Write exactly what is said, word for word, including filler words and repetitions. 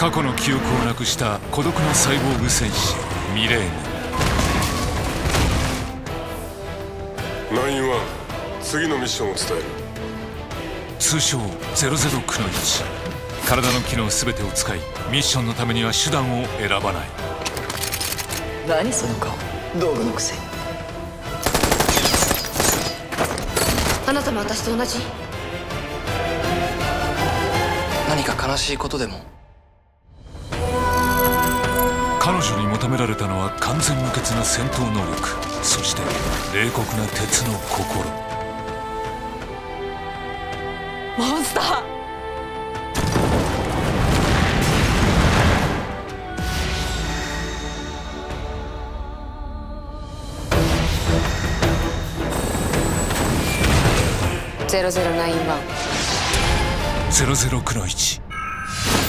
過去の記憶をなくした孤独なサイボーグ戦士ミレーヌ。 ナインワン、次のミッションを伝える。 通称ゼロゼロくのいち。体の機能全てを使いミッションのためには手段を選ばない。 何その顔、道具のくせに。 あなたも私と同じ？ 何か悲しいことでも？ 彼女に求められたのは完全無欠な戦闘能力、そして冷酷な鉄の心。 モンスター。ゼロゼロナインワン。 ゼロゼロくのいち。